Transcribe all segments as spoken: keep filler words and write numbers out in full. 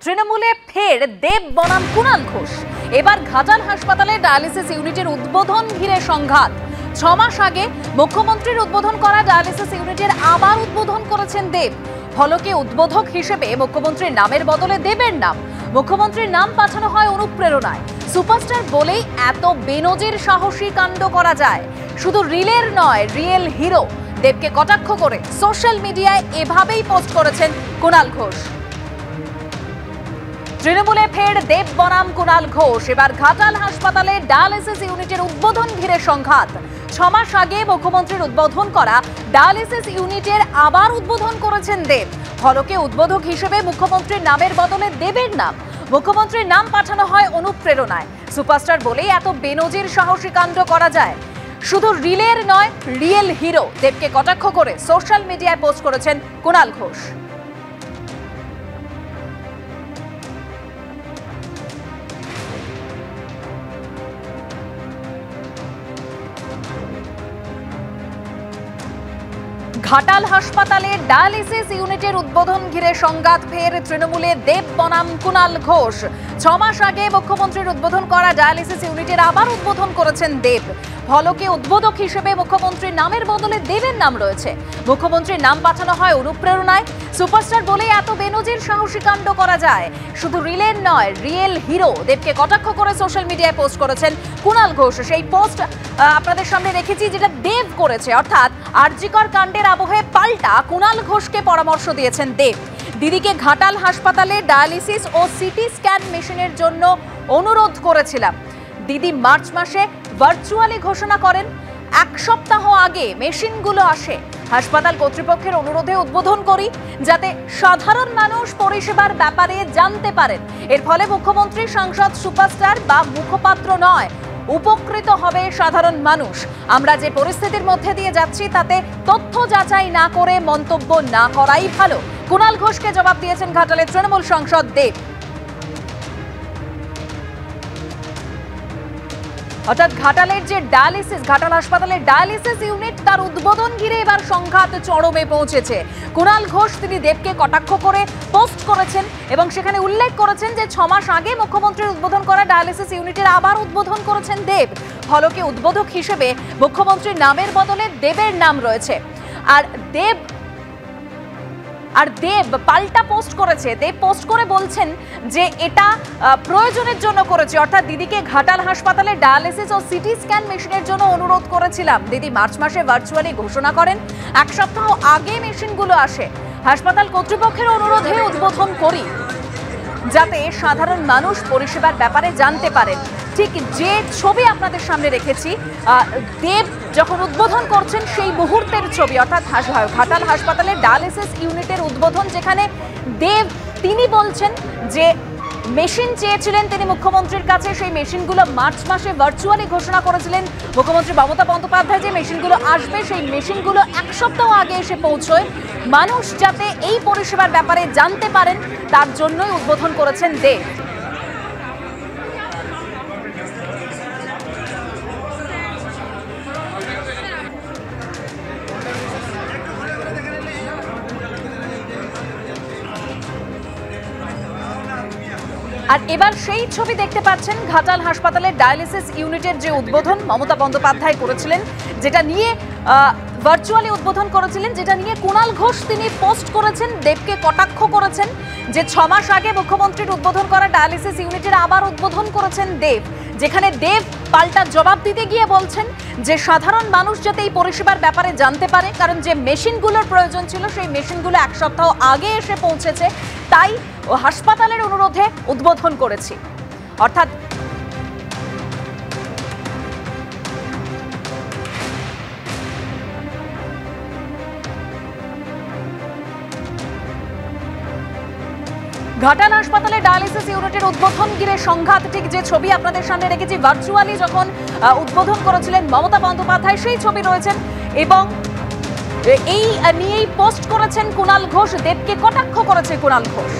তৃণমূলে ফের দেব বনাম কুণাল ঘোষ। এবার ঘাটাল হাসপাতালে ডায়ালিসিস ইউনিটের উদ্বোধন ঘিরে সংঘাত। ছ মাস আগে মুখ্যমন্ত্রীর উদ্বোধন করা ডায়ালিসিস ইউনিটের আবার উদ্বোধন করেছেন দেব। ফলকে উদ্বোধক হিসেবে মুখ্যমন্ত্রীর নামের বদলে দেবের নাম। মুখ্যমন্ত্রীর নাম পাঠানো হয় অনুপ্রেরণায়। সুপারস্টার বলেই এত বেনজির সাহসী কাণ্ড করা যায়। শুধু রিলের নয়, রিয়েল হিরো দেবকে কটাক্ষ করে সোশ্যাল মিডিয়ায় এভাবেই পোস্ট করেছেন কুণাল ঘোষ। তৃণমূলে ফের দেব বনাম কুণাল ঘোষ। এবার ঘাটাল হাসপাতালে ডায়ালিসিস ইউনিটের উদ্বোধন ঘিরে সংঘাত। ছ মাস আগে মুখ্যমন্ত্রীর উদ্বোধন করা ডায়ালিসিস ইউনিটের আবার উদ্বোধন করেছেন দেব। ফলকে উদ্বোধক হিসেবে মুখ্যমন্ত্রীর নামের বদলে দেবের নাম। মুখ্যমন্ত্রীর নাম পাঠানো হয় অনুপ্রেরণায়। সুপারস্টার বলেই এত বেনজির সাহসী কাণ্ড করা যায়। শুধু রিলের নয়, রিয়েল হিরো দেবকে কটাক্ষ করে সোশ্যাল মিডিয়ায় পোস্ট করেছেন কুণাল ঘোষ। ঘাটাল হাসপাতালে ডায়ালিসিস ইউনিটের উদ্বোধন ঘিরে সংঘাত। ফের তৃণমূলে দেব বনাম কুণাল ঘোষ। ছ মাস আগে মুখ্যমন্ত্রীর উদ্বোধন করা ডায়ালিসিস ইউনিটের আবার উদ্বোধন করেছেন দেব। ফলকে উদ্বোধক হিসেবে মুখ্যমন্ত্রীর নামের বদলে দেবের নাম রয়েছে। মুখ্যমন্ত্রীর নাম পাঠানো হয় অনুপ্রেরণায়। সুপারস্টার বলে এত বেনজির সাহসী কাণ্ড করা যায়। শুধু রিলের নয়, রিয়েল হিরো দেবকে কটাক্ষ করে সোশ্যাল মিডিয়ায় পোস্ট করেছেন কুণাল ঘোষ। সেই পোস্ট আপনাদের সামনে রেখেছি, যেটা দেব করেছে। অর্থাৎ আরজিকর কাণ্ডের আবহে পাল্টা কুণাল ঘোষকে পরামর্শ দিয়েছেন দেব। দিদিকে ঘাটাল হাসপাতালে ডায়ালিসিস ও সিটি স্ক্যান মেশিনের জন্য অনুরোধ করেছিলাম। দিদি মার্চ মাসে ভার্চুয়ালি ঘোষণা করেন। এক সপ্তাহ আগে মেশিনগুলো আসে। হাসপাতাল কর্তৃপক্ষের অনুরোধে উদ্বোধন করি, যাতে সাধারণ মানুষ পরিষেবার ব্যাপারে জানতে পারেন। এর ফলে মুখ্যমন্ত্রী, সাংসদ, সুপারস্টার বা মুখপাত্র নয়, উপকৃত হবে সাধারণ মানুষ। আমরা যে পরিস্থিতির মধ্যে দিয়ে যাচ্ছি, তাতে তথ্য যাচাই না করে মন্তব্য না করাই ভালো। কুণাল ঘোষকে জবাব দিয়েছেন ঘাটালের তৃণমূল সাংসদ দেব। অর্থাৎ ঘাটালের যে ডায়ালিসিস, ঘাটাল হাসপাতালের ডায়ালিসিস ইউনিট, তার উদ্বোধন ঘিরে এবার সংঘাত চরমে পৌঁছেছে। কুণাল ঘোষ তিনি দেবকে কটাক্ষ করে পোস্ট করেছেন এবং সেখানে উল্লেখ করেছেন যে ছ মাস আগে মুখ্যমন্ত্রীর উদ্বোধন করা ডায়ালিসিস ইউনিটের আবার উদ্বোধন করেছেন দেব। ফলকে উদ্বোধক হিসেবে মুখ্যমন্ত্রীর নামের বদলে দেবের নাম রয়েছে। আর দেব আর দেব পাল্টা পোস্ট করেছে। দেব পোস্ট করে বলছেন যে এটা প্রয়োজনের জন্য করেছে। অর্থাৎ দিদিকে ঘাটাল হাসপাতালে ডায়ালিসিস ও সিটি স্ক্যান মেশিনের জন্য অনুরোধ করেছিলাম। দিদি মার্চ মাসে ভার্চুয়ালি ঘোষণা করেন। এক সপ্তাহ আগে মেশিনগুলো আসে। হাসপাতাল কর্তৃপক্ষের অনুরোধে উদ্বোধন করি, যাতে সাধারণ মানুষ পরিষেবার ব্যাপারে জানতে পারেন। ঠিক যে ছবি আপনাদের সামনে রেখেছি, দেব যখন উদ্বোধন করছেন সেই মুহূর্তের ছবি। অর্থাৎ ঘাটাল হাসপাতালে ডায়ালিসিস ইউনিটের উদ্বোধন, যেখানে দেব তিনি বলছেন যে মেশিন চেয়েছিলেন তিনি মুখ্যমন্ত্রীর কাছে। সেই মেশিনগুলো মার্চ মাসে ভার্চুয়ালি ঘোষণা করেছিলেন মুখ্যমন্ত্রী মমতা বন্দ্যোপাধ্যায়। যে মেশিনগুলো আসবে, সেই মেশিনগুলো এক সপ্তাহ আগে এসে পৌঁছয়। মানুষ যাতে এই পরিষেবার ব্যাপারে জানতে পারেন, তার জন্যই উদ্বোধন করেছেন দেব। আর এবার সেই ছবি দেখতে পাচ্ছেন, ঘাটাল হাসপাতালের ডায়ালিসিস ইউনিটের যে উদ্বোধন মমতা বন্দ্যোপাধ্যায় করেছিলেন, যেটা নিয়ে ভার্চুয়ালি উদ্বোধন করেছিলেন, যেটা নিয়ে কুণাল ঘোষ তিনি পোস্ট করেছেন, দেবকে কটাক্ষ করেছেন যে ছ মাস আগে মুখ্যমন্ত্রীর উদ্বোধন করা ডায়ালিসিস ইউনিটের আবার উদ্বোধন করেছেন দেব। যেখানে দেব পাল্টা জবাব দিতে গিয়ে বলছেন যে সাধারণ মানুষ যাতে এই পরিষেবার ব্যাপারে জানতে পারে, কারণ যে মেশিনগুলোর প্রয়োজন ছিল সেই মেশিনগুলো এক সপ্তাহ আগে এসে পৌঁছেছে, তাই ও হাসপাতালের অনুরোধে উদ্বোধন করেছি। অর্থাৎ ঘাটাল হাসপাতালে ডায়ালিসিস ইউনিটের উদ্বোধন ঘিরে সংঘাত। ঠিক যে ছবি আপনাদের সামনে রেখেছি, ভার্চুয়ালি যখন উদ্বোধন করেছিলেন মমতা বন্দ্যোপাধ্যায়, সেই ছবি রয়েছেন। এবং এই নিয়েই পোস্ট করেছেন কুণাল ঘোষ। দেবকে কটাক্ষ করেছে কুণাল ঘোষ,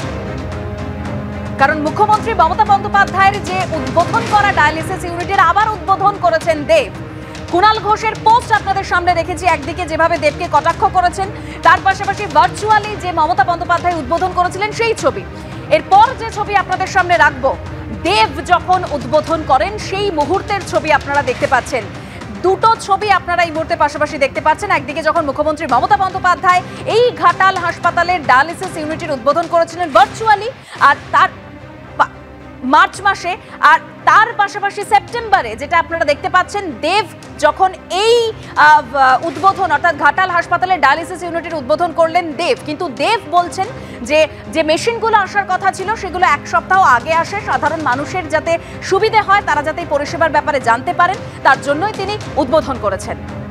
কারণ মুখ্যমন্ত্রী মমতা বন্দ্যোপাধ্যায়ের যে উদ্বোধন করা ডায়ালিসিস ইউনিটের আবার উদ্বোধন করেছেন দেব। কুণাল ঘোষের পোস্ট আপনাদের সামনে রেখেছি। একদিকে যেভাবে দেবকে কটাক্ষ করেছেন, তার পাশাপাশি ভার্চুয়ালি যে মমতা বন্দ্যোপাধ্যায় উদ্বোধন করেছিলেন সেই ছবি। এরপর যে ছবি আপনাদের সামনে রাখবো, দেব যখন উদ্বোধন করেন সেই মুহূর্তের ছবি আপনারা দেখতে পাচ্ছেন। দুটো ছবি আপনারা এই মুহূর্তে পাশাপাশি দেখতে পাচ্ছেন। একদিকে যখন মুখ্যমন্ত্রী মমতা বন্দ্যোপাধ্যায় এই ঘাটাল হাসপাতালের ডায়ালিসিস ইউনিটের উদ্বোধন করেছিলেন ভার্চুয়ালি, আর তার মার্চ মাসে, আর তার পাশাপাশি সেপ্টেম্বরে যেটা আপনারা দেখতে পাচ্ছেন, দেব যখন এই উদ্বোধন অর্থাৎ ঘাটাল হাসপাতালের ডায়ালিসিস ইউনিটের উদ্বোধন করলেন দেব, কিন্তু দেব বলছেন যে যে মেশিনগুলো আসার কথা ছিল সেগুলো এক সপ্তাহ আগে আসে, সাধারণ মানুষের যাতে সুবিধে হয়, তারা যাতে এই পরিষেবার ব্যাপারে জানতে পারেন, তার জন্যই তিনি উদ্বোধন করেছেন।